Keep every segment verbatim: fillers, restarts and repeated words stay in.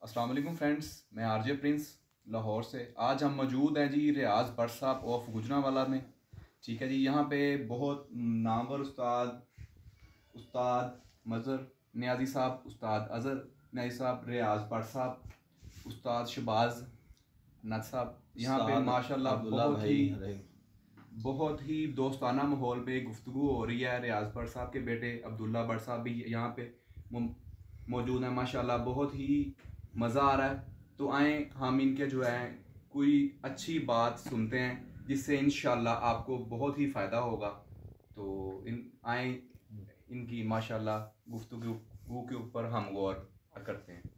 अस्सलाम वालेकुम फ्रेंड्स, मैं आरजे प्रिंस लाहौर से। आज हम मौजूद हैं जी रियाज भट्ट साहब ऑफ गुजरांवाला में। ठीक है जी, यहाँ पे बहुत नामवर उस्ताद उस्ताद मज़हर नियाज़ी साहब, उस्ताद अज़हर नियाज़ी साहब, रियाज भट्ट साहब, उस्ताद शहबाज नद साहब, यहाँ पे माशाल्लाह बहुत ही बहुत ही दोस्ताना माहौल पे गुफ्तगू हो रही है। रियाज भट्ट साहब के बेटे अब्दुल्ला भट्ट साहब भी यहाँ पे मौजूद हैं। माशाल्लाह बहुत ही मज़ा आ रहा है। तो आए हम इनके जो है कोई अच्छी बात सुनते हैं जिससे इंशाल्लाह आपको बहुत ही फ़ायदा होगा। तो इन आए इनकी माशाल्लाह गुफ्तगू के ऊपर हम गौर करते हैं।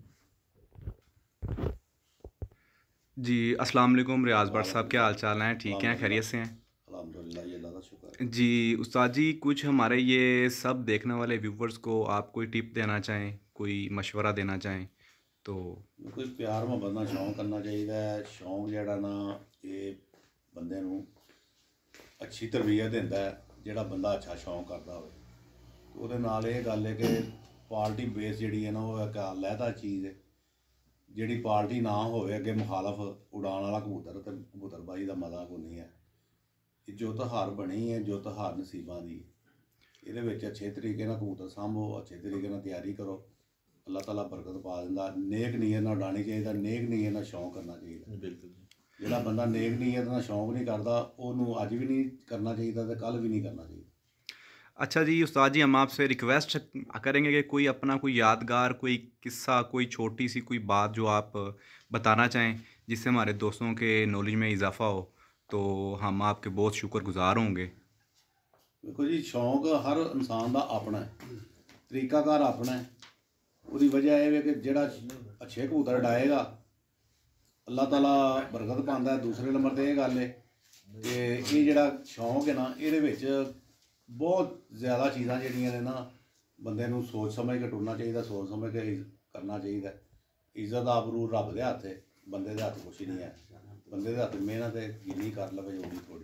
जी अस्सलाम वालेकुम रियाज भट्ट साहब, क्या हाल चाल हैं? ठीक हैं, खैरियत से हैं? अल्हम्दुलिल्लाह, ये अल्लाह का शुक्र है। जी उस्ताद जी, कुछ हमारे ये सब देखने वाले व्यूवर्स को आप कोई टिप देना चाहें, कोई मशवरा देना चाहें तो? कोई प्यार मुहब्बत नाल शौक करना चाहिए। शौक जिहड़ा ना ये बंदे नूं अच्छी तरबियत दिंदा है। जिहड़ा बंदा अच्छा शौक करदा होवे तो ਉਹਦੇ ਨਾਲ ਇਹ ਗੱਲ है कि पार्टी बेस ਜਿਹੜੀ है ना वो एक अलहदा चीज़ है। ਜਿਹੜੀ पार्टी ना होवे अगे मुखालफ उड़ान वाला कबूतर तो कबूतरबाजी का मज़ा कोई नहीं है। जुत हार बनी है, जुत हार नसीबां दी। ਇਹਦੇ ਵਿੱਚ अच्छे तरीके नाल कबूतर सांभो, अच्छे तरीके नाल तैयारी करो, अल्लाह ताला बरकत पा दिंदा। नेक नीयत नाल उड़ानी चाहिए, नेक नीयत नाल शौक करना चाहिए। बिल्कुल जिहड़ा बंदा नेक नीयत नाल शौक नहीं करता उहनूं अज भी नहीं करना चाहिए तो कल भी नहीं करना चाहिए। अच्छा जी उस्ताद जी, हम आपसे रिक्वेस्ट करेंगे कि कोई अपना कोई यादगार कोई किस्सा, कोई छोटी सी कोई बात जो आप बताना चाहें जिससे हमारे दोस्तों के नॉलेज में इजाफा हो, तो हम आपके बहुत शुक्रगुजार होंगे। देखो जी, शौक हर इंसान का अपना है, तरीकाकार अपना है। उसकी वजह यह है कि जिहड़ा अच्छे कबूतर उड़ाएगा अल्लाह ताला बरकत पांदा है। दूसरे नंबर पर यह गल है कि ये जिहड़ा शौक है ना, ये बहुत ज़्यादा चीज़ां जिहड़ियां ने ना बंदे नूं सोच समझ के टुरना चाहिए, सोच समझ के करना चाहिए। इज्जत आबरू रब दे हत्थ है, बंदे दे हत्थ कुछ नहीं है। बंदे दे हत्थ मेहनत है, जिन्नी कर लवे उन्नी थोड़ी।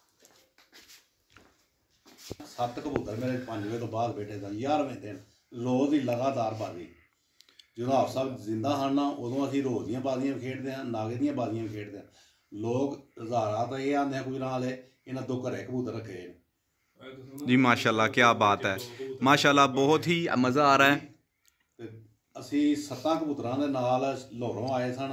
सत्त कबूतर मेरे पांच बजे तो बाद बैठे सन, ग्यारहवें दिन रोज़ ही लगातार बाजी। जो आप सब जिंदा हैं ना उदों असीं रोज़ दियां बाजियां भी खेडदे हैं, नागे दियां बाजियां भी खेडदे हैं। लोग हज़ारा तो ये आंदे हैं कोई नाल इन्हां दो घरें कबूतर रखे हैं। जी माशाल्लाह, क्या बात है, माशाल्लाह बहुत ही मज़ा आ रहा है। असी सत्तां कबूतरां दे नाल लाहौरों आए सन,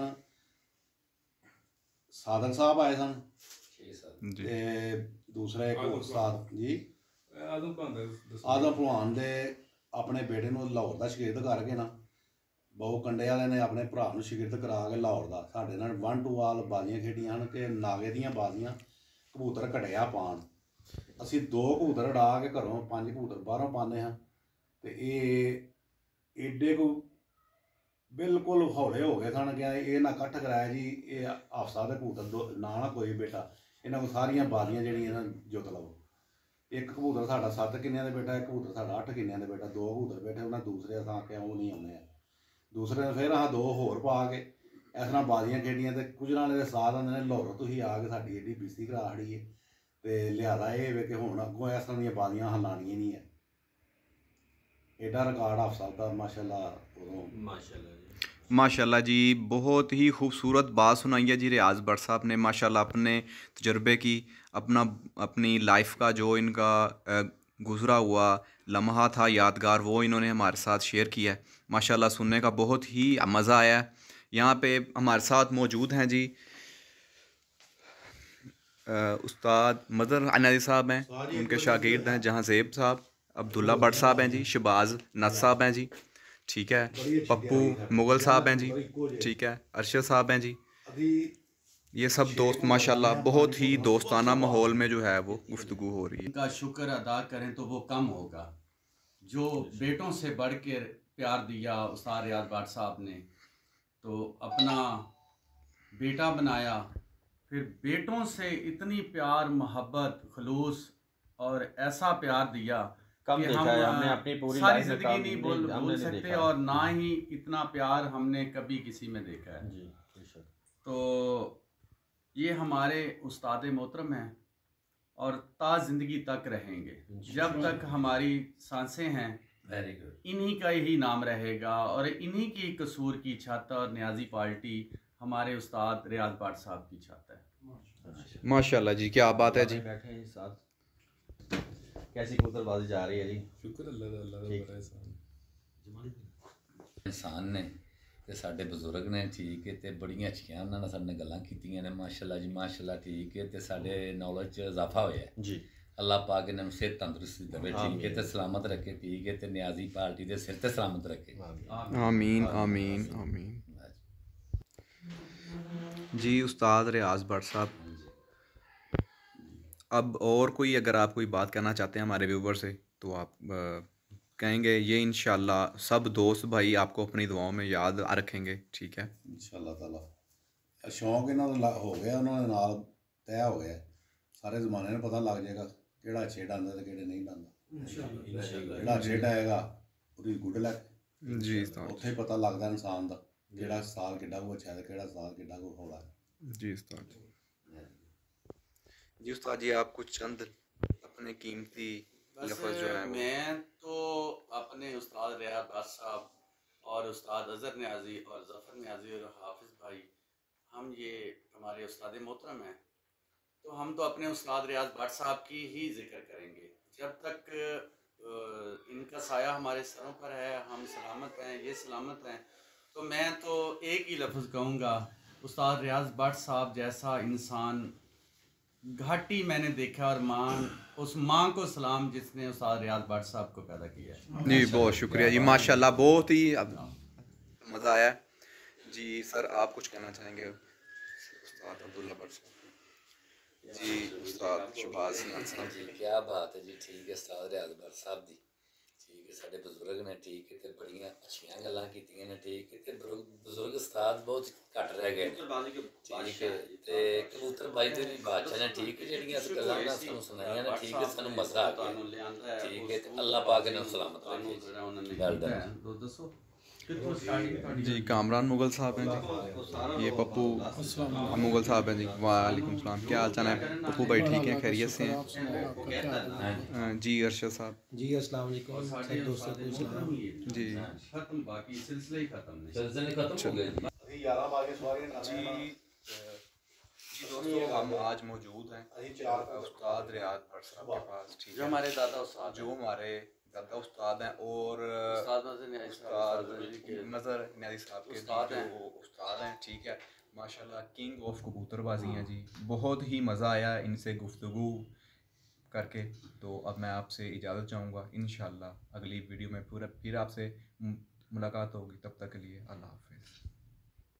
सादक साहब आए सन ते दूसरा एक उस्ताद जी आदम भलवान दे अपने बेटे नूं लाहौर दा शागिर्द करके ना बहु कंडे वाले ने अपने भरा नूं शागिर्द करा के लाहौर दा साडे नाल वन टू वाल बाजियां खेडियां हन कि नागे दियां बाजियां कबूतर घटिया पाण। असी दो कबूतर उड़ा के घरों पंज कबूतर बाहरों पाने हाँ तो ये एडे को बिल्कुल हौले हो गए सन कि ये ना कट्ठ कराया जी, ये हाफसा दे कबूतर दो ना ना कोई बेटा, इन्हां को सारियां बाजियां जिहड़ियां ना जुत लवो। एक कबूतर साडा सत्त किन्नियां दे बेटा, एक कबूतर साडा अठ किन्नियां दे बेटा, दो कबूतर बैठे उन्हें दूसरे असां आख्या वो नहीं आने। दूसरे ने फिर असां दो होर पा के इस तरह बाजियां खेडियां तो कुछ नाले दे साथ आंदे ने लाहौरों तुसीं आ के साडी एडी बेइज्जती करा छड़ी है। तो लिहाजा ये वे कि हुण अग्गों इस तरह दी बाजियां असां लाणियां नहीं है। एडा रिकॉर्ड हाफ साहब का माशाल्लाह उदों माशाल्लाह माशाल्लाह जी, बहुत ही खूबसूरत बात सुनाई है जी रियाज भट्ट साहब ने। माशाल्लाह अपने तजर्बे की, अपना अपनी लाइफ का जो इनका गुज़रा हुआ लम्हा था यादगार, वो इन्होंने हमारे साथ शेयर किया है। माशाल्लाह सुनने का बहुत ही मज़ा आया। यहाँ पे हमारे साथ मौजूद हैं जी उस्ताद मज़हर नियाज़ी साहब हैं, उनके शागिर्द हैं जहाँ ज़ेब साहब, अब्दुल्ला भट्ट साहब हैं जी, शहबाज नद साहब हैं जी, ठीक है, पप्पू मुग़ल साहब हैं जी, ठीक है, अरशद साहब हैं जी। ये सब दोस्त माशाल्लाह बहुत ही दोस्ताना माहौल में जो है वो गुफ्तगू हो रही है। उनका शुक्र अदा करें तो वो कम होगा। जो बेटों से बढ़ के प्यार दिया उस्ताद रियाज भट्ट साहब ने, तो अपना बेटा बनाया, फिर बेटों से इतनी प्यार मोहब्बत खलूस और ऐसा प्यार दिया कम कि देखा हम है हमने अपनी पूरी सारी लाइफ में जिंदगी कम नहीं नहीं- बोल हमने बोल नहीं सकते देखा। और ना ही इतना प्यार हमने कभी किसी में देखा है। जी बेशक। तो ये हमारे उस्ताद मोहतरम हैं और ता ज़िंदगी तक रहेंगे। जब तक हमारी सांसें हैं वेरी गुड। इन्हीं का ही नाम रहेगा और इन्हीं की कसूर की छत और न्याजी पार्टी हमारे उस्ताद रियाज भट्ट साहब की छत है। माशाल्लाह जी, क्या बात है जी। बैठे हैं साथ। कैसी कबूतरबाजी जा रही है जी? शुक्र अल्लाह दा, अल्लाह दा बड़ा एहसान। इंसान ने ते साडे बजुर्ग ने ठीक है ते बड़ियां अच्छियां उन्होंने ने साडे गल्लां कीतियां ने माशाल्लाह जी माशाल्लाह ठीक है ते साडे नॉलेज च इजाफा होया है जी। अल्लाह पाक इन्हां नूं सेहत तंदुरुस्ती देवे ठीक है ते सलामत रखे ठीक है ते न्याजी पार्टी दे सिर ते सलामत रखे। आमीन आमीन आमीन जी। उस्ताद रियाज भट्ट साहब, अब और कोई अगर आप कोई बात कहना चाहते हैं हमारे व्यूवर से तो आप आ, कहेंगे। ये इंशाल्लाह सब दोस्त भाई आपको अपनी दुआओं में याद रखेंगे, ठीक है इंशाअल्लाह ताला। शौक इन्हों का हो गया, उन्होंने नाल तय हो गया, सारे ज़माने में पता लग जाएगा केड़ा अच्छे डांदा ते केड़े नहीं डांदा। जेड़ा अच्छे डाएगा उसकी गुड लक जी। उत्थे ही पता लगता इंसान का केड़ा साल किड्डा को अच्छा है ते केड़ा साल किड्डा को हौला है। जी उस्ताद जी। उस्ताद जी आप कुछ चंद अपने कीमती लफ्ज़ जो है मैं तो अपने उस्ताद रियाज भट्ट साहब और उस्ताद अज़हर न्याजी और ज़फ़र न्याजी और हाफिज़ भाई, हम ये हमारे उस्ताद मोहतरम हैं, तो हम तो अपने उस्ताद रियाज भट्ट साहब की ही जिक्र करेंगे। जब तक इनका साया हमारे सरों पर है, हम सलामत हैं, ये सलामत हैं, तो मैं तो एक ही लफ्ज़ कहूँगा, उस्ताद रियाज भट्ट साहब जैसा इंसान घाटी मैंने देखा और माँ उस माँ को सलाम जिसने उस्ताद रियाज भट्ट साहब को पैदा किया है। जी बहुत शुक्रिया जी, माशाल्लाह बहुत ही मज़ा आया जी। सर आप कुछ कहना चाहेंगे? उस्ताद अब्दुल्ला भट्ट साहब जी, उस्ताद शहबाज साहब जी क्या बात है जी, ठीक है उस्ताद रियाज भट्ट साहब दी ठीक है साडे बजुर्ग ने ठीक है ते बड़ियां अच्छियां गल्लां कीतियां ने ठीक है ते बजुर्ग उस्ताद बहुत घट रह गए ठीक है ते कबूतरबाजी दे भी बादशाह ने ठीक है जेहड़ियां अस गल्लां ना सानू सुनाइयां ने ठीक है सानू मजा आ गया ठीक है ते अल्लाह पाक ने सलामत रखे। वेल डन जी। कामरान मुगल साहब हैं जी, ये पप्पू मुगल साहब हैं जी। वालेकुम सलाम, क्या हाल चाल है पप्पू भाई? ठीक है, खैरियत से हैं जी। अरशद साहब जी अस्सलाम वालेकुम सब दोस्तों को सलाम जी। खत्म, बाकी सिलसिला ही खत्म नहीं, सिलसिले खत्म हो गए अभी ग्यारह बागे सवारी जी। जी दोस्तों हम आज मौजूद हैं उस्ताद रियाज भट्ट साहब के पास, ठीक जो है, हमारे दादा उस्ताद जो हमारे दादा उस्ताद हैं और उस्ताद नज़र उस्ताद न्याजी नज़र न्याजी साहब के उस्ताद जो हैं। उस्ताद हैं, ठीक है माशाल्लाह, किंग ऑफ कबूतरबाजी हैं जी। बहुत ही मज़ा आया इनसे गुफ्तगू करके। तो अब मैं आपसे इजाज़त चाहूँगा, इंशाल्लाह अगली वीडियो में पूरा फिर आपसे मुलाकात होगी, तब तक के लिए अल्लाह हाफ़िज़।